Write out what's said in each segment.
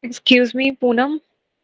Excuse me Poonam,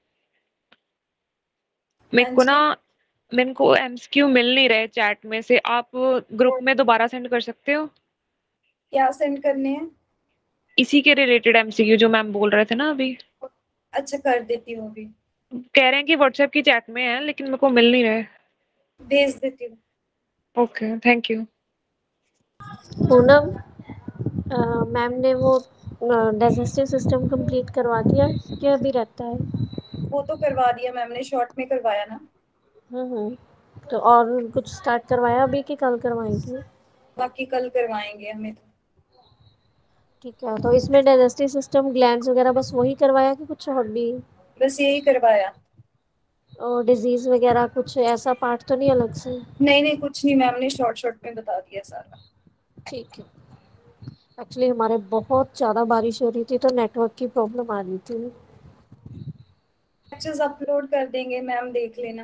हाँ जी। मेरे को एमसीक्यू मिल नहीं रहे चैट में से। आप ग्रुप में दोबारा सेंड कर सकते हो? क्या सेंड करने हैं? इसी के रिलेटेड एमसीक्यू जो मैम बोल रहे थे ना अभी। अच्छा, कर देती हूँ अभी। कह रहे हैं कि व्हाट्सएप की चैट में है लेकिन मेरे को मिल नहीं रहे। भेज देती हूँ। Okay, thank you. Poonam, ma'am ने वो डाइजेस्टिव सिस्टम कंप्लीट करवा दिया कि अभी रहता है? वो तो करवा दिया मैम ने, शॉर्ट में करवाया ना। तो और कुछ स्टार्ट करवाया अभी कि कल करवाएंगी? बाकी कल करवाएंगे हमें तो। ठीक है, तो इसमें डाइजेस्टिव सिस्टम ग्लैंड्स वगैरह बस वही करवाया कि कुछ और भी? बस यही करवाया। और डिजीज वगैरह कुछ ऐसा पार्ट तो नहीं अलग से? नहीं नहीं, कुछ नहीं, मैम ने शॉर्ट शॉर्ट में बता दिया सारा। ठीक है। एक्चुअली हमारे बहुत ज़्यादा बारिश हो रही थी तो नेटवर्क की प्रॉब्लम आ रही थी। लेक्चर्स अपलोड कर देंगे मैम, देख लेना।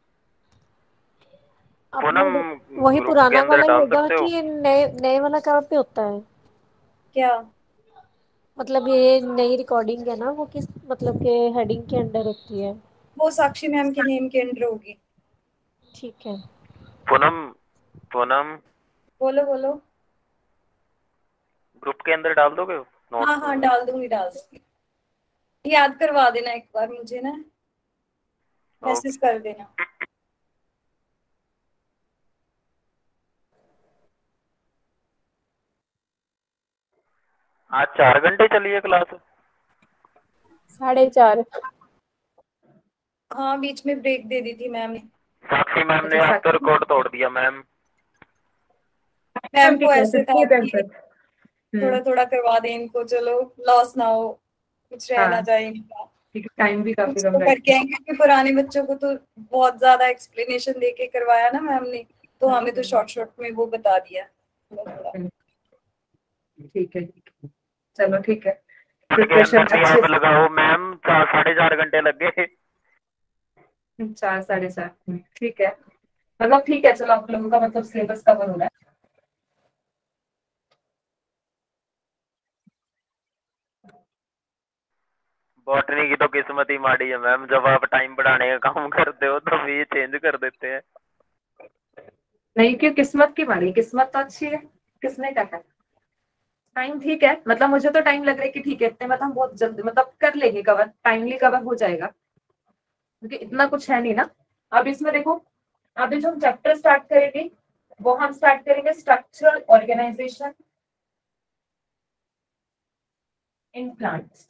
पूनम, अपलोड वही ग्रुप के पुराना अंदर वाला ही डाल होगा सकते हो? कि नए नए वाला कहाँ पे होता है? क्या? मतलब ये नई रिकॉर्डिंग है ना, वो किस मतलब के हेडिंग के अंडर होती है? वो साक्षी मैम के नेम के अंडर होगी। ठीक है। पूनम, पूनम, बोलो बोलो। ग्रुप के अंदर डाल दोगे हाँ नोट्स? हाँ, डाल दूंगी डाल दूंगी। याद करवा देना एक बार मुझे ना, मैसेज ओके। कर देना। आज 4 घंटे चली है क्लास? 4:30। हाँ, बीच में ब्रेक दे दी थी मैम ने। साक्षी मैम ने अच्छा, आज तो रिकॉर्ड तोड़ दिया मैम। मैम को ठीक है, ऐसे फिर था ठीक है कि फिर। थोड़ा थोड़ा करवा दें इनको, चलो लॉस ना हो, कुछ रह ना हाँ, जाए इनका। ठीक है, टाइम भी काफी कुछ कम तो रह करके आएंगे, क्योंकि पुराने बच्चों को तो बहुत ज्यादा एक्सप्लेनेशन देके करवाया ना मैम ने, तो हमें तो शॉर्ट शॉर्ट में वो बता दिया थोड़ा थोड़ा। ठीक है, चलो ठीक है। के प्रिपरेशन अंदर भी अच्छे ऐप लगाओ मैम, 4-4.5 घंटे लग गए। से 4 साढ़े 4 ठीक है। मतलब ठीक है, चलो आप लोगों का मतलब सिलेबस कवर हो रहा है। बॉटनी की तो किस्मत ही माड़ी है मैम, जब आप टाइम बढ़ाने का काम करते हो तो ये चेंज कर देते हैं। नहीं, क्यों किस्मत की मारी? किस्मत तो अच्छी है, किसने कहा? टाइम ठीक है, मतलब मुझे तो टाइम लग रहा है कि ठीक है, इतने मतलब हम बहुत जल्दी मतलब कर लेंगे कवर, टाइमली कवर हो जाएगा, क्योंकि इतना कुछ है नहीं ना। अब इसमें देखो, अभी जो हम चैप्टर स्टार्ट करेंगे वो हम स्टार्ट करेंगे स्ट्रक्चरल ऑर्गेनाइजेशन इन प्लांट्स।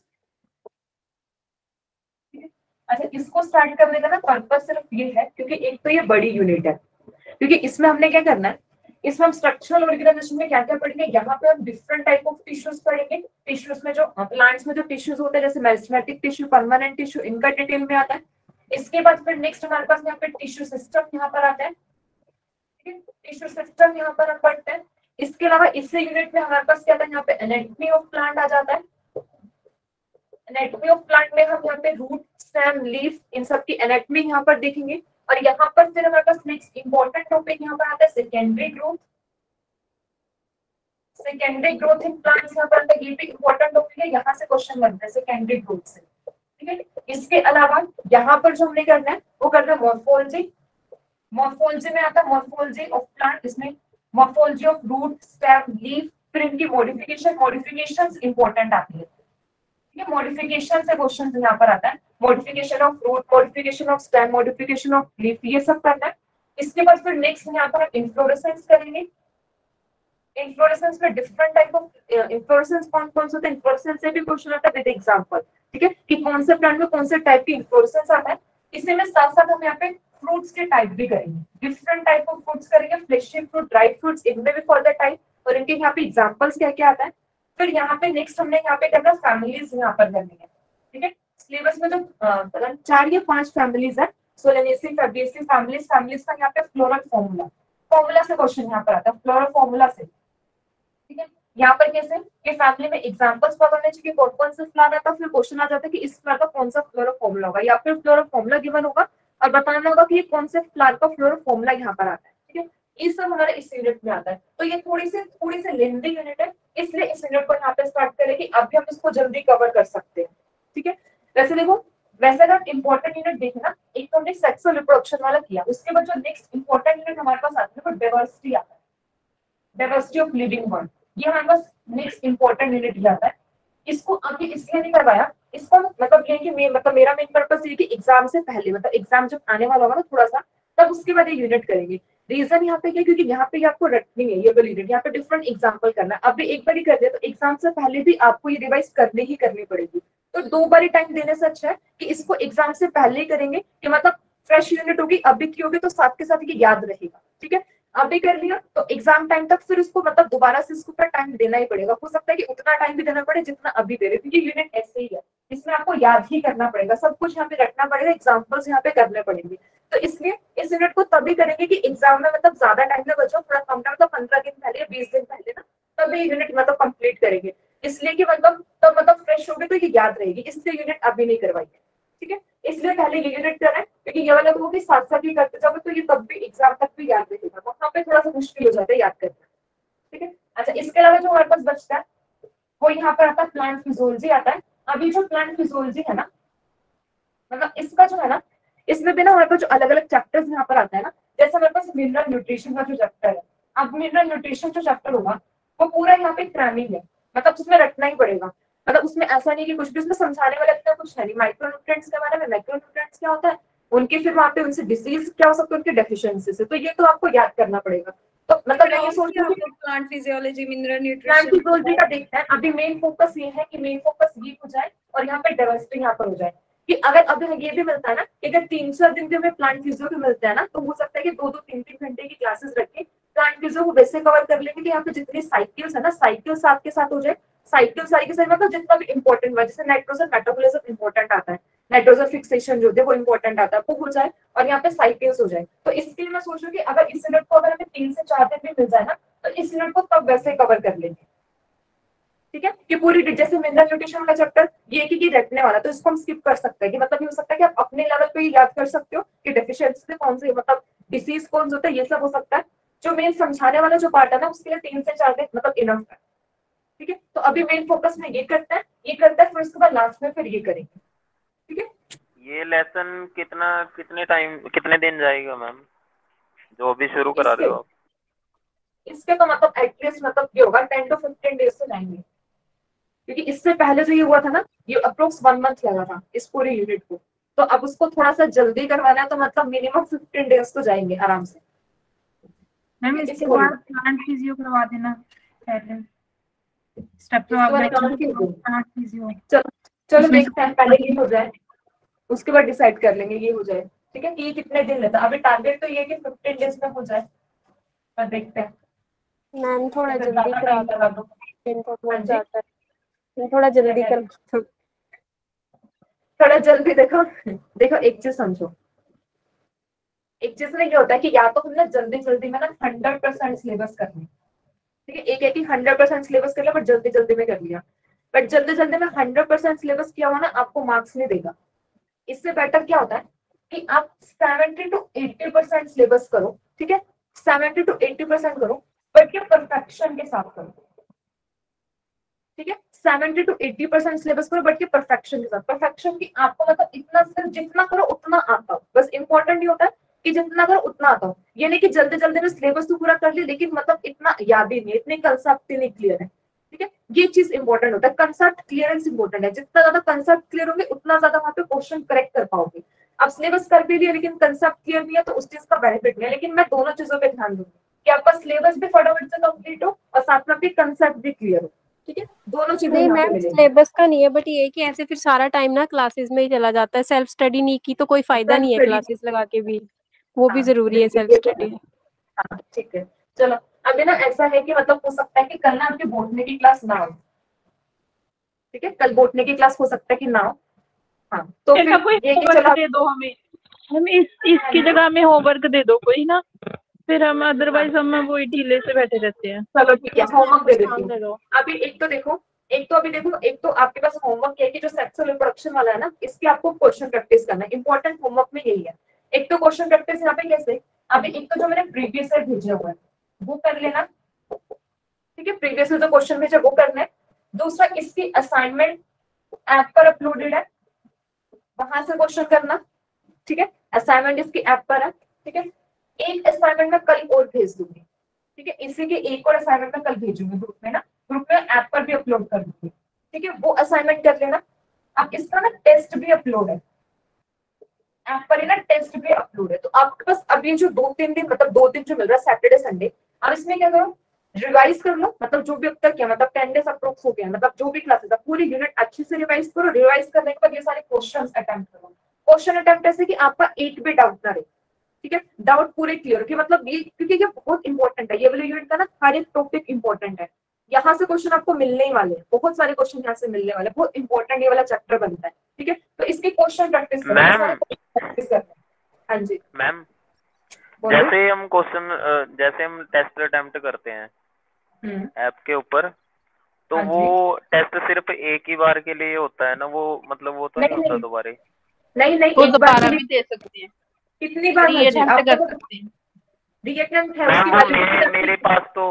अच्छा, इसको स्टार्ट करने का ना पर्पस सिर्फ ये है क्योंकि एक तो ये बड़ी यूनिट है, क्योंकि इसमें हमने क्या करना है, इसमें हम स्ट्रक्चरल ऑर्गेनाइजेशन में क्या क्या पढ़ेंगे, यहाँ पे हम डिफरेंट टाइप ऑफ टिश्यूज पढ़ेंगे। टिश्यूज में जो प्लांट्स में जो टिश्यूज होते हैं, जैसे मेरिस्टेमेटिक टिश्यू, परमानेंट टिश्यू, इनका डिटेल में आता है। इसके बाद फिर नेक्स्ट हमारे पास यहाँ पे टिश्यू सिस्टम यहाँ पर आता है। टिश्यू सिस्टम यहाँ पर हम पढ़ते हैं। इसके अलावा इससे यूनिट में हमारे पास क्या था, यहाँ पे एनाटॉमी ऑफ प्लांट आ जाता है। एनाटॉमी ऑफ प्लांट में हम यहाँ पे रूट, स्टेम, लीफ, इन सब की एनाटॉमी यहाँ पर देखेंगे। और यहाँ पर फिर हमारे पास नेक्स्ट इंपॉर्टेंट टॉपिक यहाँ पर आता है secondary growth. Secondary growth in plants यहाँ पर आता है, ये भी इंपॉर्टेंट टॉपिक है, यहाँ से क्वेश्चन बनता है सेकेंडरी ग्रोथ से। ठीक है, इसके अलावा यहाँ पर जो हमने करना है वो करना है मॉर्फोलॉजी। मॉर्फोलॉजी में आता है मॉर्फोलॉजी ऑफ प्लांट, इसमें morphology of root, stem, leaf, फिर इनकी मॉडिफिकेशन, मॉडिफिकेशंस इंपॉर्टेंट आती है। ठीक है, मॉडिफिकेशन से क्वेश्चन यहाँ पर आता है, modification of root, modification of stem, modification of leaf, ये सब करना है। इसके बाद फिर नेक्स्ट यहाँ पर हम इन्फ्लोरेसेंस करेंगे। इन्फ्लोरेसेंस में डिफरेंट टाइप ऑफ इन्फ्लोरेसेंस कौन कौन से होते हैं, इन्फ्लोरेसेंस से भी क्वेश्चन आता है विद एग्जांपल। ठीक है, कि कौन से प्लांट में कौन से टाइप की इन्फ्लोरेसेंस आता है। इसी में साथ साथ हम यहाँ पे फ्रूट्स के टाइप भी करेंगे, डिफरेंट टाइप ऑफ फ्रूट्स करेंगे, फ्लेशी फ्रूट, ड्राई फ्रूट्स, इनमें भी फॉर द टाइप, और इनके यहाँ पे एग्जांपल्स क्या क्या आता है। फिर यहाँ पे नेक्स्ट हमने यहाँ पे करना फैमिलीज यहाँ पर करनी है। ठीक है, सिलेबस में जो 4 या 5 फैमिलीज है, सोलेनेसी, फैबेसी फैमिलीज, फैमिलीज का यहाँ पे फ्लोरल फॉर्मूला, फॉर्मूला से क्वेश्चन यहाँ पर आता है, फ्लोरल फॉर्मूला से। ठीक है, यहाँ पर कैसे कि फैमिली में एग्जांपल्स पता होने चाहिए कौन कौन सा फ्लावर आता है, फिर क्वेश्चन आ जाता है कि इस फ्लावर का कौन सा फ्लोरल फॉर्मूला होगा, या फिर फ्लोरल फॉर्मूला गिवन होगा और बताना होगा कि ये कौन से फ्लावर का फ्लोरल फॉर्मूला यहाँ पर आता है। ठीक है, ये सब हमारे इस यूनिट में आता है, तो ये थोड़ी सी लेंथी यूनिट है, इसलिए इस यूनिट को यहाँ पे स्टार्ट करेंगे, अभी हम इसको जल्दी कवर कर सकते हैं। ठीक है, वैसे देखो, वैसे अगर इंपॉर्टेंट यूनिट देखे ना, एक तो हमने सेक्सुअल रिप्रोडक्शन वाला किया, उसके बाद जो नेक्स्ट इंपॉर्टेंट यूनिट हमारे पास आता है वो डाइवर्सिटी आता है, डाइवर्सिटी ऑफ लिविंग वर्ल्ड। ये हमारे पास नेक्स्ट इंपॉर्टेंट यूनिट आता है। इसको अभी इसलिए नहीं करवाया, इसको मतलब ये कि मतलब मेरा मेन पर्पस ये कि एग्जाम से पहले, मतलब एग्जाम जब आने वाला होगा ना थोड़ा सा, तब उसके बाद ये यूनिट करेंगे। रीजन यहाँ पे क्या, क्योंकि यहाँ पे आपको रटनी है ये वाली यूनिट, यहाँ पे डिफरेंट एग्जाम्पल करना है। अभी एक बार ही कर दिया तो एग्जाम से पहले भी आपको ये रिवाइज करनी ही करनी पड़ेगी। तो 2 बार टाइम देने से अच्छा है कि इसको एग्जाम से पहले ही करेंगे, कि मतलब फ्रेश यूनिट होगी, अभी की होगी तो साथ के साथ ये याद रहेगा। ठीक है, अभी कर लिया तो एग्जाम टाइम तक फिर उसको मतलब दोबारा से इसको पर टाइम देना ही पड़ेगा। हो सकता है कि उतना टाइम भी देना पड़े जितना अभी दे रहे, क्योंकि यूनिट ऐसे ही है, इसमें आपको याद ही करना पड़ेगा, सब कुछ यहाँ पे रखना पड़ेगा, एग्जाम्पल्स यहाँ पे करने पड़ेंगे। तो इसलिए इस यूनिट को तभी करेंगे कि एग्जाम में मतलब ज्यादा टाइम में बचो, थोड़ा कम टाइम, मतलब 15 दिन पहले, 20 दिन पहले ना, तब ये यूनिट मतलब कंप्लीट करेंगे। इसलिए कि मतलब तब मतलब फ्रेश होगी तो ये याद रहेगी, इसलिए यूनिट अभी नहीं करवाई है। ठीक है, इसलिए पहले ये यूनिट करें, क्योंकि ये वाला तो साथ साथ ही करते जाओगे तो ये तब भी एग्जाम तक भी याद रहेगा, वहां पे थोड़ा सा मुश्किल हो जाता है याद करना। ठीक है, अच्छा इसके अलावा जो हमारे पास बचता है वो यहाँ पर आता है प्लांट फिजियोलॉजी आता है। अभी जो प्लांट फिजियोलॉजी है ना, मतलब इसका जो है ना, इसमें भी ना हमारे पास जो अलग अलग चैप्टर्स यहाँ पर आता है ना, जैसे हमारे पास मिनरल न्यूट्रिशन का जो चैप्टर है, अब मिनरल न्यूट्रिशन जो चैप्टर होगा वो पूरा यहाँ पे क्रैमिंग है, मतलब उसमें रटना ही पड़ेगा। मतलब उसमें ऐसा नहीं कि कुछ भी उसमें समझाने वाला इतना कुछ है नहीं। माइक्रो न्यूट्रिएंट्स के बारे में, मैक्रो न्यूट्रिएंट्स क्या होता है उनके, फिर वहाँ पे उनसे डिसीज क्या हो सकता है उनके डेफिशिएंसी से, तो ये तो आपको याद करना पड़ेगा। तो मतलब मैं ये सोच रही हूँ plant physiology, mineral plant nutrition, physiology का देखते हैं। अभी मेन फोकस ये है कि मेन फोकस ये हो जाए और यहाँ पे डाइवर्सिटी यहाँ पर हो जाए, कि अगर अभी ये भी मिलता है ना कि अगर 3-4 दिन के हमें प्लांट फिजियो भी मिलता है ना, तो हो सकता है कि 2-2, 3-3 घंटे की क्लासेस रख के प्लांट फिजियो को वैसे कवर कर लेंगे कि यहाँ पे जितनी साइकिल्स है ना, साइकिल साथ के साथ हो जाए। साइकिल सारी के सारी मतलब जितना भी इंपॉर्टेंट हुआ, जैसे नाइट्रोजन मेटाबॉलिज्म इंपॉर्टेंट आता है, नाइट्रोजन फिक्सेशन जो है वो इंपॉर्टेंट आता है, वो हो जाए और यहाँ पे साइकिल्स हो जाए। तो इसके लिए मैं सोच रही हूँ कि अगर इस यूनिट को अगर हमें 3 से 4 दिन भी मिल जाए ना, तो इस यूनिट को तब वैसे कवर कर लेंगे। ठीक है, कि पूरी जैसे मिनरल न्यूट्रिशन का चैप्टर ये कि रटने वाला, तो इसको हम स्किप कर सकते हैं, कि मतलब ये हो सकता है कि आप अपने लेवल पे याद कर सकते हो कि डेफिशिएंसी से कौन से मतलब डिसीज कौन सा होता है, ये सब हो सकता है। जो मेन समझाने वाला जो पार्ट है ना, उसके लिए 3 से 4 दिन मतलब इनफ है। ठीक है, तो अभी मेन फोकस में ये करते हैं, फिर उसके बाद लास्ट में फिर ये करेंगे। ठीक है, ये लेसन कितने टाइम, कितने दिन जाएगा मैम, जो अभी शुरू करा रहे हो आप? इसके तो मतलब एटलीस्ट मतलब ये होगा 10 to 15 डेज तो जाएंगे, क्योंकि इससे पहले जो ये हुआ था ना, ये अप्रोक्स 1 मंथ लगा था इस पूरे यूनिट को, तो अब उसको थोड़ा सा जल्दी करवाना है, तो मतलब मिनिमम 15 डेज तो जाएंगे आराम से। मैम इसके बाद प्लांट फिजियो करवा देना पहले स्टेप, तो आप प्लांट फिजियो। चलो देखते हैं, पहले ये हो जाए उसके बाद डिसाइड कर लेंगे ये हो जाए। ठीक है, कि ये कितने दिन लेता है, अभी टारगेट तो ये है कि 15 डेज में हो जाए, पर देखते हैं। मैम थोड़ा जल्दी करा दो, दिन तो बहुत जाता है, थोड़ा जल्दी कर दो। थोड़ा जल्दी देखो एक चीज समझो, एक चीज में ये होता है कि या तो हमने जल्दी जल्दी में ना 100% सिलेबस कर लिया। ठीक है, एक है कि 100% सिलेबस कर लिया बट जल्दी जल्दी में कर लिया, बट जल्दी जल्दी में 100% सिलेबस किया हुआ ना आपको मार्क्स नहीं देगा। इससे बेटर क्या होता है कि आप 70 to 80% सिलेबस करो। ठीक है, 70 to 80% करो, बट ये परफेक्शन के साथ करो। ठीक है, 70 to 80% सिलेबस करो, बट ये परफेक्शन के साथ। परफेक्शन की आपको मतलब इतना सिर्फ जितना करो उतना आता हो, बस इंपॉर्टेंट ये होता है कि जितना करो उतना आता हो। ये नहीं कि जल्दी जल्दी में सिलेबस तो पूरा कर लिया लेकिन मतलब इतना याद ही नहीं, इतने कंसेप्ट नहीं क्लियर है। ठीक है, ये चीज इंपॉर्टेंट होता है, कंसेप्ट क्लियरेंस इंपॉर्टेंट है। जितना ज्यादा कंसेप्ट क्लियर होंगे उतना ज्यादा वहां पे क्वेश्चन करेक्ट कर पाओगे। अब सिलेबस कर भी लिया लेकिन कंसेप्ट क्लियर नहीं है तो उस चीज का बेनिफिट नहीं है। लेकिन मैं दोनों चीजों पे ध्यान दूंगी कि आपका सिलेबस भी फटाफट से कंप्लीट हो और साथ में आपके कंसेप्ट भी क्लियर हो। ठीक है, दोनों चीजें नहीं मैम सिलेबस का नहीं है, बट ये है कि ऐसे फिर सारा टाइम ना क्लासेस में ही चला जाता है, सेल्फ स्टडी नहीं की तो कोई फायदा नहीं है क्लासेस लगा के भी, वो भी जरूरी है सेल्फ स्टडी। हाँ ठीक है, चलो अभी ना ऐसा है कि मतलब हो सकता है कि कल ना आपकी बोटनी की क्लास ना हो। ठीक है, कल बोटनी की क्लास हो सकता है कि ना हो। हाँ तो फिर ये कि चलो दे दो हमें इसकी जगह में होमवर्क दे दो कोई ना, फिर हम अदरवाइज हम वही ढीले से बैठे रहते हैं। चलो ठीक है, होमवर्क दे देती हूँ। अभी एक तो आपके पास होमवर्क है कि जो सेक्सुअल रिप्रोडक्शन वाला है ना, इसके आपको क्वेश्चन प्रैक्टिस करना है। इंपॉर्टेंट होमवर्क में यही है। एक तो क्वेश्चन प्रैक्टिस यहाँ पे कैसे, अभी एक तो जो मैंने प्रीवियस ईयर भेजे हुए हैं वो कर लेना। ठीक है, प्रीवियस ईयर जो क्वेश्चन भेजे वो करना है। दूसरा, इसकी असाइनमेंट ऐप पर अपलोडेड है, वहां से क्वेश्चन करना, ठीक है। असाइनमेंट इसकी ऐप पर है, ठीक है। एक असाइनमेंट में कल और भेज दूंगी, ठीक है। इसी के एक और असाइनमेंट में कल भेजूंगी ग्रुप में ना, ग्रुप में ऐप पर भी अपलोड कर दूंगी, ठीक है। वो असाइनमेंट कर लेना। अब इसका ना टेस्ट भी अपलोड है ऐप पर, है ना, टेस्ट भी अपलोड है। तो आपके पास अभी जो 2-3 दिन, मतलब 2 दिन जो मिल रहा है सैटरडे संडे, अब इसमें क्या करो, रिवाइज कर लो, मतलब जो भी अब तक किया, मतलब 10 डेज अप्रोक्स हो गया, मतलब जो भी क्लासेस है पूरी यूनिट अच्छे से रिवाइज करो। रिवाइज करने के बाद ये सारे क्वेश्चंस अटेम्प्ट करो। क्वेश्चन अटेम्प्ट ऐसे कि आपका एक भी डाउट ना रहे, ठीक है। डाउट पूरे क्लियर कि मतलब ये, क्योंकि ये बहुत इंपॉर्टेंट है, ये वाले यूनिट का ना हर एक टॉपिक इंपॉर्टेंट है। यहाँ से क्वेश्चन आपको मिलने ही वाले हैं, बहुत सारे क्वेश्चन यहाँ से मिलने वाले हैं, बहुत इंपॉर्टेंट ये वाला चैप्टर बनता है, ठीक है। तो इसकी क्वेश्चन प्रैक्टिस करो, मैम प्रैक्टिस करना। हाँ जी मैम, बोलो। जैसे हम टेस्ट अटेम्प्ट करते हैं हम्म, ऐप के ऊपर, तो हाँ वो जी। टेस्ट सिर्फ एक ही बार के लिए होता है ना, वो मतलब वो तो नहीं नहीं होता नहीं दोबारा? नहीं नहीं, वो एक बार दोबारा के लिए भी दे सकते हैं, कितनी बार री मर्जी अटेम्प्ट आपको कर तो सकते हैं। रीअटेम्प्ट है, मैम उसकी वो वैलिडिटी मेरे अपनी। पास तो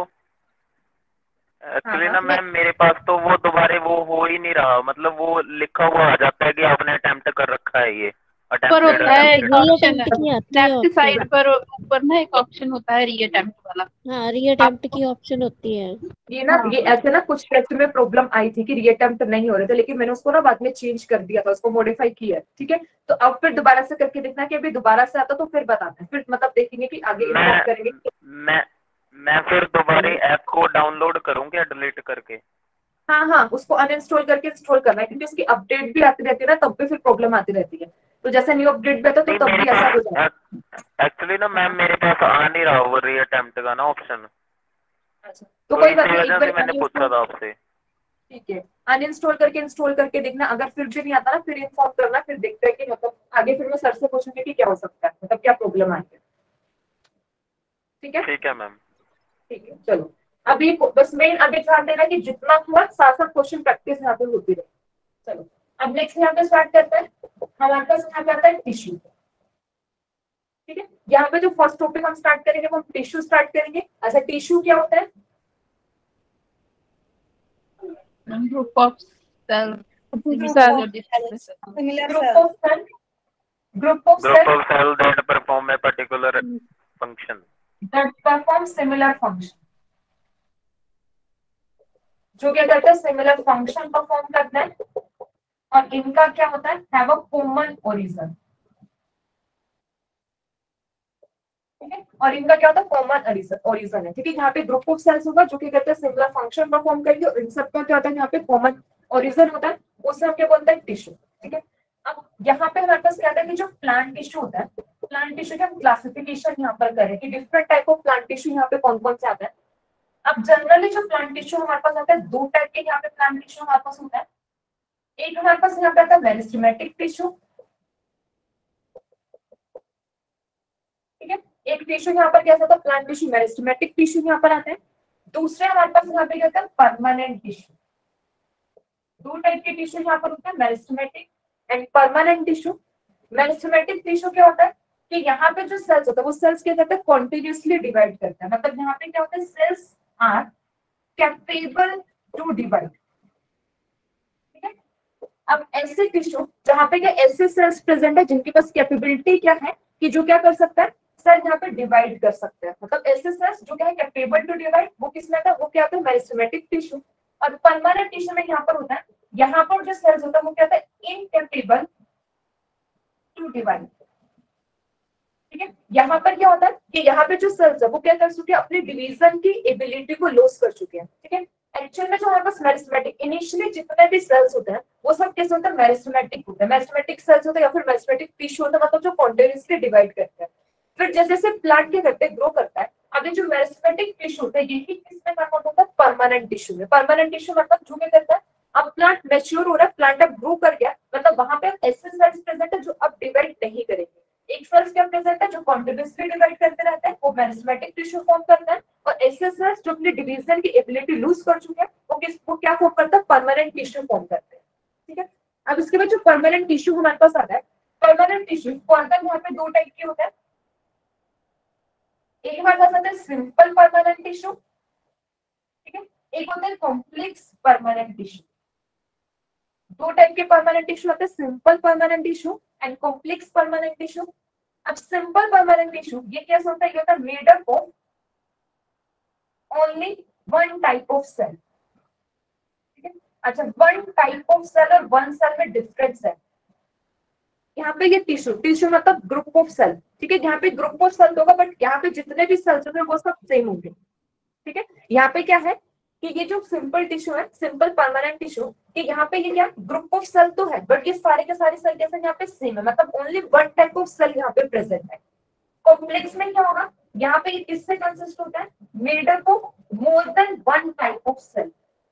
हाँ एक्चुअली हाँ ना मैम, मेरे पास तो वो दोबारा वो हो ही नहीं रहा, मतलब वो लिखा हुआ आ जाता है कि आपने अटेम्प्ट कर रखा है, ये पर अटेम्प्टेड होता है एक री अटेम्प्टेड। ऑप्शन, अटेम्प्ट की आती है लेफ्ट ऑप्शन। साइड पर ऊपर ना एक ऑप्शन होता है री अटेम्प्ट वाला। हाँ, री अटेम्प्ट की ऑप्शन होती है। ये ना, हाँ ये ऐसे ना कुछ टेस्ट में प्रॉब्लम आई थी कि रीअटेम्प्ट नहीं हो रहे थे, लेकिन मैंने उसको ना बाद में चेंज कर दिया था, उसको मॉडिफाई किया है, ठीक है। तो अब फिर दोबारा से करके देखना कि अभी दोबारा से आता तो फिर बताते हैं, फिर मतलब देखेंगे कि आगे इन्फॉर्म मैं करेंगे। मैं मैं फिर दोबारा ऐप को डाउनलोड करूँ क्या, डिलीट करके? हाँ हाँ, उसको अनइंस्टॉल करके इंस्टॉल करना है, क्योंकि उसकी अपडेट भी आती रहती है ना, तब भी फिर प्रॉब्लम आती रहती है। तो जैसे न्यू अपडेट भी आता है नहीं तो तब मेरे भी ऐसा हो जाएगा। पास एक्चुअली ना मैम, हाँ, मेरे पास आ नहीं रहा वो री अटेम्प्ट का ना ऑप्शन, अच्छा तो तो कोई बात इसी नहीं, एक वजह बार से मैंने पूछा अनइंस्टॉल, था आपसे। ठीक है, अनइंस्टॉल करके इंस्टॉल करके देखना। अगर फिर भी नहीं आता ना, फिर इन्फॉर्म करना, फिर देखते हैं कि मतलब आगे फिर मैं सर से पूछूंगी कि क्या हो सकता है, मतलब क्या प्रॉब्लम आई है, ठीक है। ठीक है मैम। ठीक है, चलो। अभी बस मेन अभी ध्यान देना कि जितना हुआ साथ साथ क्वेश्चन प्रैक्टिस यहाँ पे होती रहे। चलो, अब नेक्स्ट यहाँ पे स्टार्ट करते हैं। हमारे पास यहाँ पे आता है टिश्यू, ठीक है। यहाँ पे जो फर्स्ट टॉपिक हम स्टार्ट करेंगे वो हम टिश्यू स्टार्ट करेंगे। अच्छा, टिश्यू क्या होता है? Group of cell, similar group cells. Of cell, group of group cell of cell that perform a particular function. That perform similar function, जो क्या करता है, सिमिलर फंक्शन परफॉर्म करता है। और इनका क्या होता है, हैव अ कॉमन ओरिजिन, ठीक है। और इनका क्या होता है, कॉमन ओरिजिन है, ठीक है। यहाँ पे ग्रुप ऑफ सेल्स होगा जो क्या करते हैं, सिमिलर फंक्शन परफॉर्म करेंगे, और इन सबका क्या होता है, यहाँ पे कॉमन ओरिजिन होता है, उसे हम क्या बोलते हैं, टिश्यू, ठीक है। अब यहाँ पे हमारे पास क्या होता है कि जो प्लांट टिश्यू होता है, प्लांट टिश्यू का क्लासिफिकेशन यहाँ पर करें कि different type of plant tissue यहाँ पे कौन कौन से आते हैं। अब जनरली जो प्लांट टिश्यू हमारे पास आता है, 2 टाइप के यहाँ पे प्लांट टिश्यू हमारे पास होता है। एक हमारे पास यहाँ पे आता है मेरिस्टेमेटिक टिश्यू, ठीक है। एक टिश्यू यहाँ पर क्या होता है, प्लांट टिश्यू, मेरिस्टेमेटिक टिश्यू यहाँ पर आता है। दूसरे हमारे पास यहाँ पे क्या होता है, परमानेंट टिश्यू। 2 टाइप के टिश्यू यहाँ पर होते हैं, meristematic and permanent tissue. Meristematic tissue क्या होता है कि यहाँ पे जो सेल्स होता है वो सेल्स क्या करते हैं, कॉन्टिन्यूसली डिवाइड करते हैं, मतलब यहाँ पे क्या होता है, cells are capable to divide, ठीक है। अब ऐसे टिश्यू जहाँ पे क्या ऐसे सेल्स प्रेजेंट है जिनके पास कैपेबिलिटी क्या है कि जो क्या कर सकता है, सेल यहाँ पे डिवाइड कर सकते हैं, मतलब ऐसे सेल्स जो क्या है कैपेबल टू डिवाइड, वो किसमें आता है, वो क्या होता है, मेरिस्टेमेटिक टिश्यू। और परमानेंट टिश्यू में यहाँ पर होता है, यहाँ पर जो सेल्स होता है वो क्या होता है, इनकेपेबल टू डिवाइड, ठीक है। यहाँ पर क्या होता है कि यहाँ पे जो सेल्स है वो क्या कर चुके हैं, अपने डिवीजन की एबिलिटी को लॉस कर चुके हैं, ठीक है। एक्चुअल में जो हमारे पास मेरिस्टेमेटिक इनिशियली जितने भी सेल्स होते हैं वो सब कैसे होते हैं, मेरिस्टेमेटिक होते हैं, मेरिस्टेमेटिक सेल्स होते हैं या फिर मेरिस्टेमेटिक टिश्यू होता है, मतलब जो कॉन्टिन्यूसली डिवाइड करते हैं। फिर जैसे जैसे प्लांट क्या करते हैं, ग्रो करता है। अब ये जो मेरिस्टेमेटिक टिश्यू होता है यही किसमें कन्वर्ट होता है, परमानेंट टिश्यू में। परमानेंट टिश्यू मतलब जो क्या करता है, अब प्लांट मैच्योर हो रहा है, प्लांट अब ग्रो कर गया, मतलब वहां पे ऐसे सेल्स प्रेजेंट है जो अब डिवाइड नहीं करेंगे। एक सेल्स क्या प्रेजेंट है जो कॉन्टिन्यूसली डिवाइड करते रहते हैं, वो मेरिस्टेमेटिक टिश्यू फॉर्म करता है। और ऐसे सेल्स जो अपने डिवीजन की एबिलिटी लूज कर चुके हैं वो क्या फॉर्म करता है, परमानेंट टिश्यू फॉर्म करते हैं, ठीक है। अब इसके बाद जो परमानेंट टिश्यू हमारे पास आता है, परमानेंट टिश्यू फर्दर यहाँ पे 2 टाइप के होता है। एक हमारे पास आता है सिंपल परमानेंट टिश्यू, ठीक है। एक होता है कॉम्प्लेक्स परमानेंट टिश्यू। दो टाइप के परमानेंट टिश्यू होते हैं, simple permanent tissue and complex permanent tissue. अब सिंपल परमानेंट टिश्यू ये कैसे होता है, ये होता है made up of only one type of cell. ठीक है, अच्छा वन टाइप ऑफ सेल और वन सेल में डिफरेंस है। यहाँ पे ये टिश्यू मतलब ग्रुप ऑफ सेल। ठीक है, यहाँ पे ग्रुप ऑफ सेल होगा बट यहाँ पे जितने भी सेल्स होंगे वो सब सेम होंगे। ठीक है, यहाँ पे क्या है कि ये जो सिंपल टिश्यू है, सिंपल परमानेंट टिश्यू, कि यहाँ पे ये क्या ग्रुप ऑफ सेल तो है बट ये सारे के सारे सेल कैसे यहाँ पे सेम है, मतलब only one type of cell यहाँ पे प्रेजेंट है। कॉम्प्लेक्स में क्या होगा, यहाँ पे ये किससे कंसिस्ट होता है, made up of more than one type of cell.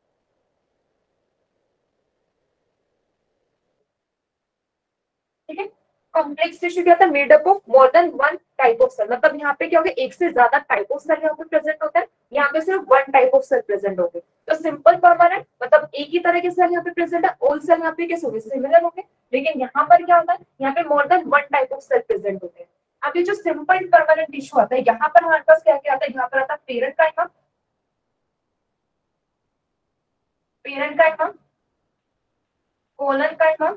ठीक है, कॉम्प्लेक्स टिश्यू क्या होता है, made up of more than one type of cell, मतलब यहाँ पे क्या होगा एक से ज्यादा टाइप ऑफ सेल यहाँ पे प्रेजेंट होता है, यहाँ पे सिर्फ one type of cell present होंगे। तो सिंपल परमानेंट मतलब एक ही तरह के सेल यहाँ पे प्रेजेंट है, ऑल सेल यहाँ पे कैसे होंगे, सिमिलर होंगे, लेकिन यहाँ पर क्या होता है, यहाँ पे more than one type of cell present होते हैं। अब ये जो सिंपल परमानेंट टिश्यू आता है, यहाँ पर हमारे पास क्या क्या आता है, यहाँ पर आता है parenchyma, parenchyma, collenchyma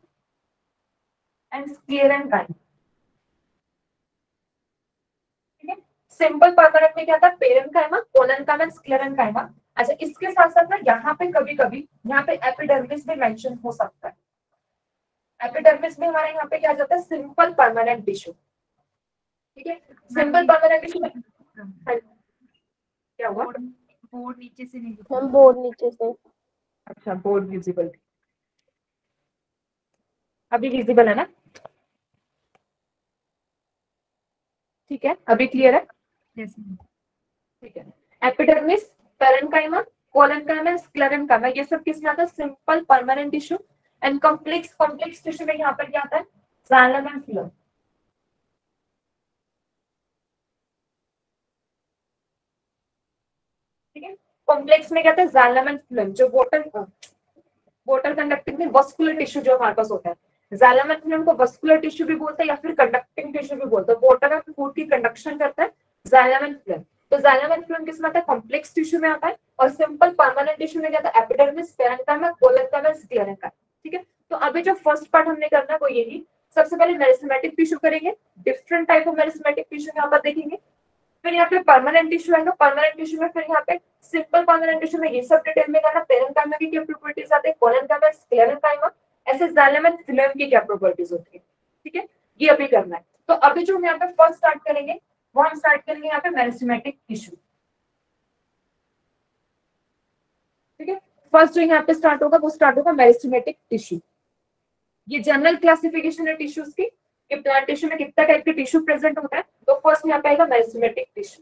and sclerenchyma. ठीक है, सिंपल परमानेंट में क्या था, पेरेन्काइमा, कोलेनकाइमा एंड स्क्लेरेन्काइमा। अच्छा इसके साथ साथ ना यहाँ पे कभी कभी यहाँ पे एपिडर्मिस भी मेंशन हो सकता है। एपिडर्मिस में हमारे यहाँ पे क्या आ जाता है, सिंपल परमानेंट टिश्यू। ठीक है, सिंपल परमानेंट टिश्यू में क्या हुआ, बोर्ड नीचे से नहीं हम बोर्ड नीचे से। अच्छा बोर्ड विजिबल, अभी विजिबल है ना, ठीक है अभी क्लियर है। जैसे ठीक है, एपिडर्मिस, पेरेन्काइमा, कोलेनकाइमा, स्क्लेरेन्काइमा ये सब किसमें आता है, simple permanent tissue. And complex, complex tissue में यहाँ पर क्या आता है, जाइलम एंड फ्लोएम। ठीक है, कॉम्प्लेक्स में क्या आता है, जाइलम एंड फ्लोएम, जो वाटर कंडक्टिंग में वस्कुलर टिश्यू जो हमारे पास होता है, जाइलम एंड फ्लोएम को वस्कुलर टिश्यू भी बोलते हैं या फिर कंडक्टिंग टिश्यू भी बोलते हैं। वाटर और फूड की कंडक्शन करता है जाइलम एंड फ्लोएम। तो जाइलम एंड फ्लोएम किसमें आता है, कॉम्प्लेक्स टिश्यू में आता है। और सिंपल परमानेंट टिश्यू में क्या आता है, एपिडर्मिस, पेरेन्काइमा, कोलेनकाइमा, स्क्लेरेन्काइमा। ठीक है, तो अभी जो फर्स्ट पार्ट हमने करना है वो यही, सबसे पहले मेरिस्टेमेटिक टिश्यू करेंगे, different type of meristematic tissue यहाँ पर देखेंगे। फिर यहाँ पे परमानेंट टिश्यू आएगा, परमानेंट टिश्यू में फिर यहाँ पे सिंपल परमानेंट टिश्यू में ये सब डिटेल में करना, पेरेन्काइमा की क्या प्रॉपर्टीज आते हैं, कोलेनकाइमा, स्क्लेरेन्काइमा, ऐसे जाइलम एंड फ्लोएम की क्या प्रॉपर्टीज होती है। ठीक है, ये अभी करना है। तो अभी जो हम यहाँ पे फर्स्ट स्टार्ट करेंगे वो हम स्टार्ट करेंगे यहाँ पे मेरिस्टेमेटिक टिश्यू। ठीक है, फर्स्ट जो यहाँ पे स्टार्ट होगा वो स्टार्ट होगा मेरिस्टेमेटिक टिश्यू। ये जनरल क्लासिफिकेशन है टिश्यूज की, कि प्लांट टिश्यू में कितना टाइप के टिश्यू प्रेजेंट होता है। तो फर्स्ट यहाँ पे आएगा मेरिस्टेमेटिक टिश्यू।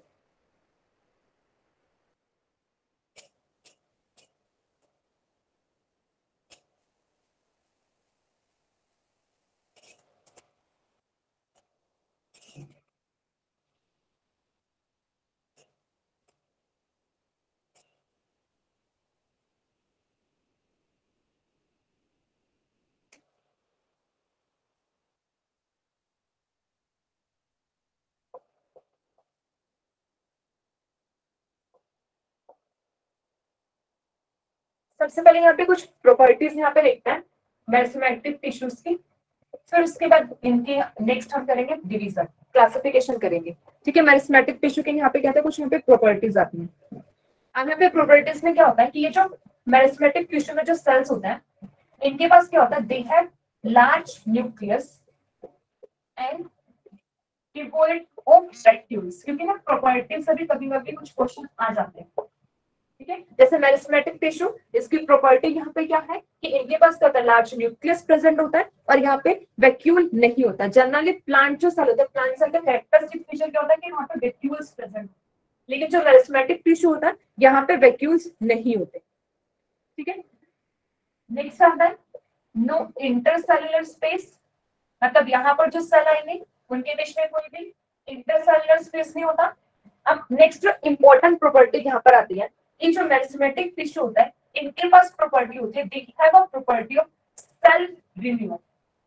सबसे पहले यहाँ पे कुछ प्रॉपर्टीज यहाँ पे लिखते हैं मेरिस्टेमेटिक टिश्यूज की, फिर उसके बाद इनकी नेक्स्ट हम करेंगे डिवीजन, क्लासिफिकेशन करेंगे। ठीक है, मेरिस्टेमेटिक टिश्यू के यहाँ पे क्या है, कुछ यहाँ पे प्रॉपर्टीज आती हैं। अब यहाँ पे प्रॉपर्टीज में क्या होता है कि ये जो मेरिस्टेमेटिक टिश्यू में जो सेल्स होते हैं इनके पास क्या होता है, they have large nucleus and devoid of vacuoles. क्योंकि ना प्रॉपर्टीज से भी कभी-कभी कुछ क्वेश्चन आ जाते हैं। ठीक है, जैसे मेरिस्टेमेटिक टिश्यू, इसकी प्रॉपर्टी यहाँ पे क्या है कि इनके पास क्या होता है, लार्ज न्यूक्लियस प्रेजेंट होता है और यहाँ पे वैक्यूल नहीं होता। जनरली प्लांट जो सेल होता है, प्लांट सेल का कैरेक्टरिस्टिक फीचर क्या होता है कि यहाँ पे वैक्यूल्स प्रेजेंट होते हैं, लेकिन जो मेरिस्टेमेटिक टिश्यू होता है यहाँ पे वैक्यूल्स नहीं होते। ठीक है, नेक्स्ट आता है नो इंटरसेल्युलर स्पेस, मतलब यहाँ पर जो सेल आएंगे उनके बीच में कोई भी इंटरसेल्युलर स्पेस नहीं होता। अब नेक्स्ट जो इंपॉर्टेंट प्रॉपर्टी यहाँ पर आती है, ये जो मेरिस्टेमेटिक टिश्यू होता है इनके पास प्रॉपर्टी होती है, they have a property of self renewal.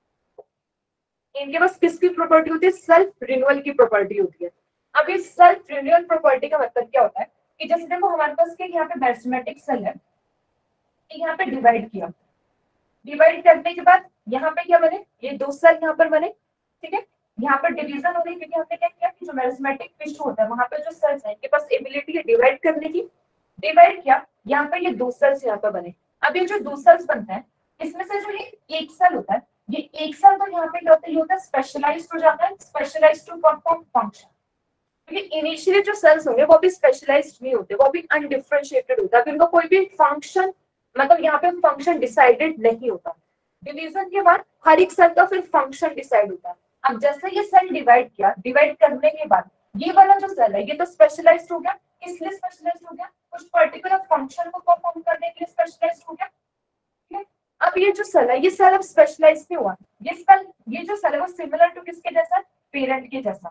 इनके पास किसकी प्रॉपर्टी होती है, सेल्फ रिन्यूअल की प्रॉपर्टी होती है। अब इस सेल्फ रिन्यूअल प्रॉपर्टी का मतलब क्या होता है कि जैसे देखो हमारे पास के यहाँ पे मेरिस्टेमेटिक सेल है, यहाँ पे डिवाइड किया, डिवाइड करने के बाद यहाँ पे क्या बने, ये 2 सेल यहाँ पर बने, ठीक है। यहाँ पर डिवीजन हो रही है क्योंकि हमने क्या किया कि जो मेरिस्टेमेटिक टिश्यू होता है वहां पे जो सेल्स हैं इनके पास एबिलिटी है डिवाइड करने की, डिवाइड किया, यहाँ पे ये 2 सेल्स यहाँ पर बने। अब ये जो 2 सेल्स बनते हैं इसमें से जो ये एक सेल होता है, ये एक सेल तो यहाँ पे क्या होता है, ये होता है स्पेशलाइज्ड हो जाता है, स्पेशलाइज्ड टू परफॉर्म फंक्शन। क्योंकि इनिशियली जो सेल्स होंगे वो भी स्पेशलाइज्ड नहीं होते, वो भी अनडिफरेंशिएटेड होता है, उनका कोई भी फंक्शन मतलब यहाँ पे फंक्शन डिसाइडेड नहीं होता। डिवीजन के बाद हर एक सेल का फिर फंक्शन डिसाइड होता है। अब जैसे ये सेल डिवाइड किया, डिवाइड करने के बाद ये वाला जो सेल है ये तो स्पेशलाइज्ड हो गया, इसलिए स्पेशलाइज्ड हो गया, कुछ पर्टिकुलर फंक्शन को परफॉर्म करने के लिए स्पेशलाइज्ड हो गया, ठीक है। अब ये जो सेल है ये सेल अब स्पेशलाइज्ड नहीं हुआ, ये सेल, ये जो सेल है वो सिमिलर टू किसके जैसा, पेरेंट के जैसा।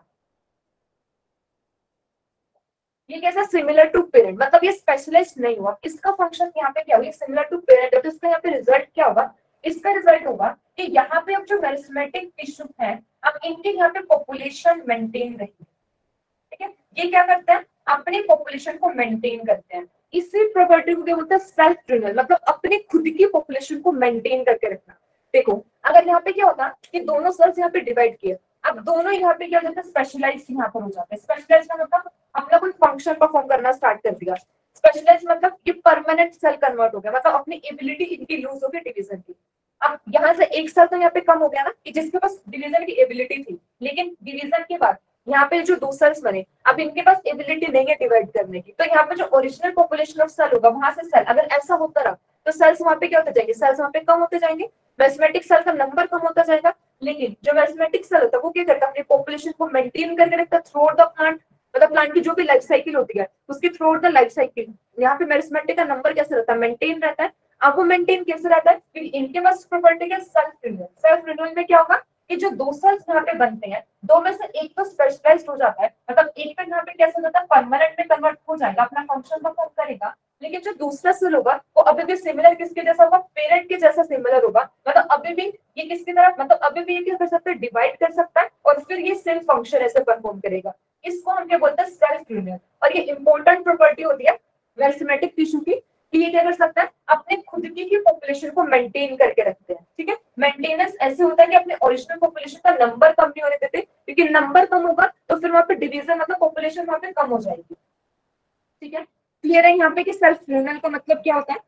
ये कैसा, सिमिलर टू पेरेंट, मतलब ये स्पेशलाइज्ड नहीं हुआ, इसका फंक्शन यहाँ पे क्या हुआ, सिमिलर टू पेरेंट, तो इसका यहाँ पे रिजल्ट क्या होगा, इसका रिजल्ट होगा कि यहाँ पे अब जो मेरिस्टेमेटिक टिश्यू है अब इनके यहाँ पे पॉपुलेशन मेंटेन रही, ठीक है। ये क्या करते हैं, अपनी पॉपुलेशन को मेंटेन करते हैं, इसी प्रॉपर्टी को क्या बोलते हैं, सेल्फ रिन्यूअल, मतलब अपनी खुद की पॉपुलेशन को मेंटेन करके रखना। देखो अगर यहाँ पे क्या होता कि दोनों सेल्स यहाँ पे डिवाइड किए, अब दोनों यहाँ पे क्या हो जाता है, स्पेशलाइज्ड यहाँ पर हो जाता है। स्पेशलाइज्ड का मतलब अपना कोई फंक्शन परफॉर्म करना स्टार्ट कर दिया, स्पेशलाइज्ड मतलब ये परमानेंट सेल कन्वर्ट हो गया, मतलब अपनी एबिलिटी इनकी लूज हो गई डिवीजन की। अब यहाँ से एक सेल तो यहाँ पे कम हो गया ना, कि जिसके पास डिवीजन की एबिलिटी थी, लेकिन डिवीजन के बाद यहाँ पे जो 2 सेल्स बने अब इनके पास एबिलिटी नहीं है डिवाइड करने की, तो यहाँ पे जो ओरिजिनल पॉपुलेशन ऑफ सेल होगा वहां से सेल, अगर ऐसा होता रहा तो सेल्स वहां पे क्या होते जाएंगे, सेल्स वहां पे कम होते जाएंगे, मेरिस्टेमेटिक सेल का नंबर कम होता जाएगा। लेकिन जो मेरिस्टेमेटिक सेल होता है वो क्या करता है, अपनी पॉपुलेशन को मेंटेन करके रखता है थ्रू आउट द प्लांट, मतलब प्लांट की जो भी लाइफ साइकिल होती है उसकी throughout the life cycle यहाँ पे मेरिस्टेमेटिक का नंबर कैसे रहता है, मेंटेन रहता है। अब वो मेंटेन कैसे रहता है, क्योंकि इनके पास प्रॉपर्टी है सेल्फ रिन्यूअल। सेल्फ रिन्यूअल में क्या होगा कि जो 2 सेल्स यहाँ पे बनते हैं, 2 में से एक तो स्पेशलाइज्ड हो जाता है, मतलब एक पे यहाँ पे कैसे होता है, परमानेंट में कन्वर्ट हो जाएगा, अपना फंक्शन परफॉर्म करेगा, लेकिन जो दूसरा सेल होगा वो अभी भी सिमिलर किसके जैसा होगा, पेरेंट के जैसा सिमिलर होगा, मतलब अभी भी ये किसकी तरफ, मतलब अभी भी ये क्या कर सकता है, डिवाइड कर सकता है और फिर ये सेम फंक्शन ऐसे परफॉर्म करेगा। इसको हम क्या बोलते हैं, सेल्फ रिन्यूअल। और ये इंपॉर्टेंट प्रॉपर्टी होती है मेरिस्टेमेटिक टिश्यू की, कि ये क्या कर सकता है, अपने खुद की पॉपुलेशन को मेंटेन करके रखते हैं, ठीक है। मेंटेनेंस ऐसे होता है कि अपने ओरिजिनल पॉपुलेशन का नंबर कम नहीं होने देते, क्योंकि नंबर कम होगा तो फिर वहां पे डिवीजन मतलब पॉपुलेशन वहां पे कम हो जाएगी, ठीक है। क्लियर है यहाँ पे कि सेल्फ रिन्यूअल का मतलब क्या होता है,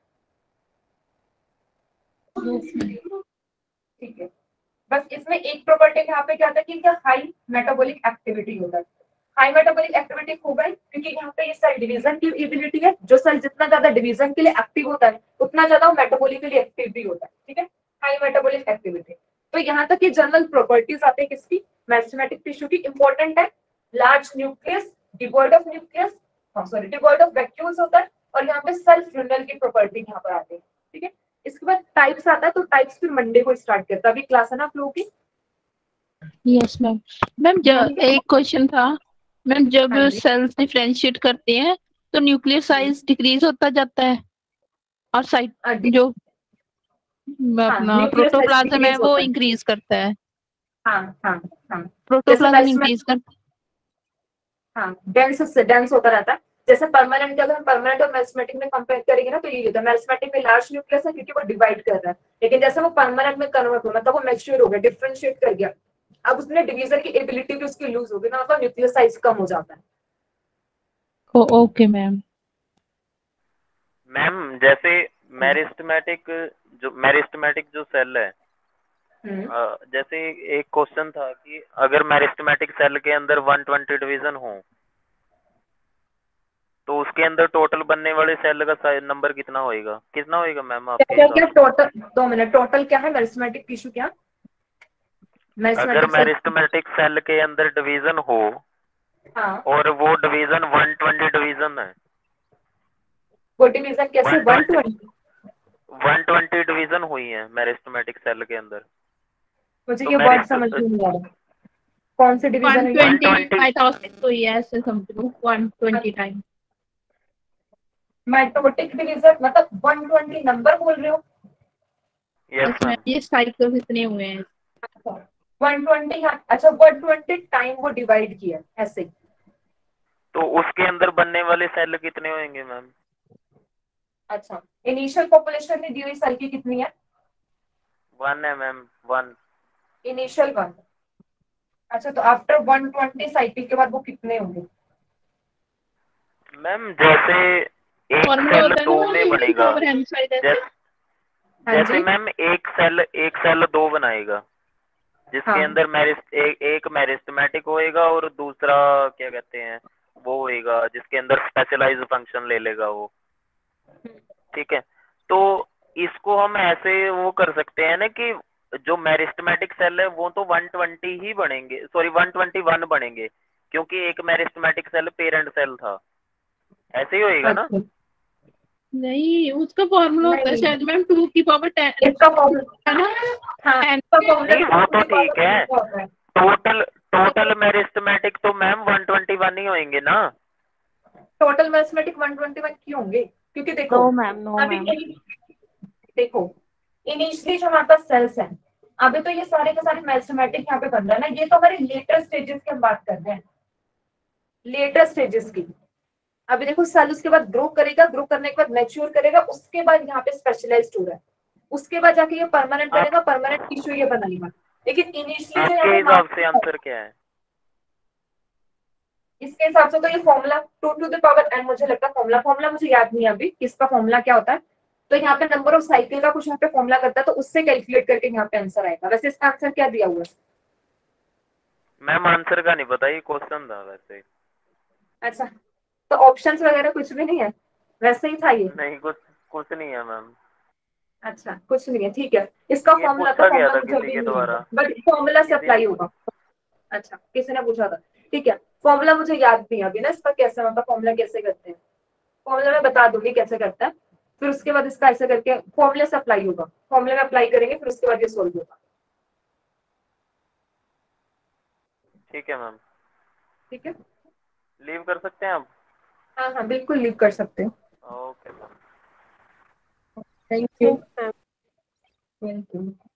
ठीक है। बस इसमें एक प्रॉपर्टी यहाँ पे क्या होता है कि क्या हाई मेटाबॉलिक एक्टिविटी होता है। हाई मेटाबॉलिक एक्टिविटी होगा क्योंकि यहाँ पे ये सेल डिवीजन की एबिलिटी है, जो सेल जितना ज्यादा डिवीजन के लिए एक्टिव होता है उतना ज्यादा वो मेटाबॉलिकली एक्टिव भी होता है, ठीक है। हाई मेटाबॉलिक एक्टिविटी, तो यहाँ तक ये जनरल प्रॉपर्टीज आते हैं किसकी, मेरिस्टेमेटिक टिश्यू की। इंपॉर्टेंट है, large nucleus, devoid of nucleus, sorry devoid of vacuoles होता है, और यहाँ पे सेल्फ रिन्यूअल की प्रॉपर्टी यहाँ पर आती है, ठीक है। इसके बाद टाइप्स आता है, तो टाइप्स फिर मंडे को स्टार्ट करता है, अभी क्लास है ना फ्लो की। Yes ma'am. मैम एक क्वेश्चन था मैम, जब हाँ जी। सेल्स डिफरेंशिएट करते हैं तो न्यूक्लियर साइज डिक्रीज होता जाता है और साइट जो अपना nuclear size प्रोटोप्लाज्म है decrease वो होता है। इंक्रीज करता है, हाँ हाँ हाँ प्रोटोप्लाज्म मेरिस्टेमेटिक इंक्रीज करता है। हाँ डेंस होता रहता है। जैसे परमानेंट का अगर हम परमानेंट और मेरिस्टेमेटिक में कंपेयर करेंगे ना, तो ये होता है मेरिस्टेमेटिक में लार्ज न्यूक्लियस है क्योंकि वो डिवाइड कर रहा है, लेकिन जैसे वो परमानेंट में कन्वर्ट हो मतलब वो मैच्योर हो गया, डिफरेंशिएट कर गया, अब उसने डिवीजन की एबिलिटी भी उसकी लूज हो गई ना, मतलब न्यूक्लियर साइज कम हो जाता है। Okay ma'am. मैम जैसे मेरिस्टेमेटिक जो सेल है, जैसे एक क्वेश्चन था कि अगर मेरिस्टेमेटिक सेल के अंदर 120 डिवीजन हो तो उसके अंदर टोटल बनने वाले सेल का नंबर कितना होएगा मैम आपके क्या हिसाब से? टोटल 2 मिनट, टोटल क्या है मेरिस्टेमेटिक टिश्यू क्या, अगर मेरिस्टेमेटिक सेल के अंदर डिवीजन हो हाँ और वो डिवीजन 120 डिवीजन है, वो डिवीजन कैसे 120, 120 डिवीजन हुई है मेरिस्टेमेटिक सेल के अंदर, मुझे तो ये वर्ड समझ में नहीं आ रहा, कौन से डिवीजन है 120 माइटोसिस हुई है ऐसे समझो, 120 टाइम माइटोटिक डिवीजन, मतलब 120 नंबर बोल रहे हो? Yes ma'am. ये साइकिल्स इतने हुए हैं। 120, अच्छा 120 टाइम वो डिवाइड किया ऐसे, तो उसके अंदर बनने वाले सेल कितने होंगे मैम? अच्छा इनिशियल पॉपुलेशन में दी हुई सेल की कितनी है, 1 है मैम, 1। इनिशियल 1। अच्छा, तो आफ्टर 120 साइकिल के बाद वो कितने होंगे? मैम जैसे एक फॉर्मूला सेल होता है 2 ना में बनेगा, पावर एम साइड ऐसे। हाँ जैसे जी। मैम एक सेल 2 बनाएगा जिसके हाँ। अंदर एक मेरिस्टेमेटिक होएगा और दूसरा क्या कहते हैं वो होएगा जिसके अंदर स्पेशलाइज फंक्शन ले लेगा वो। ठीक है, तो इसको हम ऐसे वो कर सकते हैं ना कि जो मेरिस्टेमेटिक सेल है वो तो 120 ही बनेंगे, सॉरी 121 बनेंगे, क्योंकि एक मेरिस्टेमेटिक सेल पेरेंट सेल था। ऐसे ही होएगा ना? अच्छा। नहीं, उसका फॉर्मूला होता है नहीं, शायद मैम 2 की पावर 10 इसका फॉर्मूला, है ना। हाँ, And- इसका फॉर्मूला नहीं वो तो ठीक है, टोटल मेरिस्टेमेटिक तो मैम 121 ही होंगे ना। टोटल मैथमेटिक 121 क्यों होंगे? क्योंकि देखो नो मैम, नो अभी मैम। देखो इनिशियली जो हमारे पास सेल्स हैं, अभी तो ये सारे के सारे मैथमेटिक यहाँ पे बन रहा है ना, ये तो हमारे लेटर स्टेजेस की हम बात कर रहे हैं, लेटर स्टेजेस की। अभी देखो सेल उसके बाद ग्रो करेगा, ग्रो करने के बाद मैच्योर करेगा, उसके बाद यहाँ पे स्पेशलाइज्ड हो रहा है, उसके बाद जाके ये परमानेंट बनेगा, परमानेंट टिश्यू ये बनाएगा। लेकिन इनिशियली जो आपके यहाँ हिसाब से पे आंसर क्या है? इसके हिसाब से तो ये formula 2 two the power n, मुझे लगता है फॉर्मूला मुझे याद नहीं है अभी किसका फॉर्मूला क्या होता है, तो यहाँ पे नंबर ऑफ साइकिल का कुछ यहाँ पे फॉर्मूला करता है, तो उससे कैलकुलेट करके यहाँ पे आंसर आएगा। वैसे इसका आंसर क्या दिया हुआ है? मैम आंसर का नहीं पता, ये क्वेश्चन था वैसे। अच्छा, तो ऑप्शंस वगैरह कुछ भी नहीं है, वैसे ही था ये? नहीं, कुछ नहीं है मैम। अच्छा, कुछ नहीं है, ठीक है। इसका ये फॉर्मूला पूछा गया था मुझे किसी अभी के नहीं द्वारा, है, बट फॉर्मूला से किसी अप्लाई ने होगा। अच्छा, किसी ने पूछा था, ठीक है। फॉर्मूला मुझे याद नहीं है अभी ना, इसका कैसे मतलब फॉर्मूला कैसे करते हैं, फॉर्मूला मैं बता दूंगी कैसे करता है, फिर उसके बाद इसका ऐसे करके फॉर्मूले से अप्लाई होगा, फॉर्मूले में अप्लाई करेंगे, फिर उसके बाद ये सोल्व होगा। ठीक है मैम। ठीक है, लीव कर सकते हैं आप? हाँ हाँ बिल्कुल लीव कर सकते हैं। Okay ma'am. Thank you. Thank you.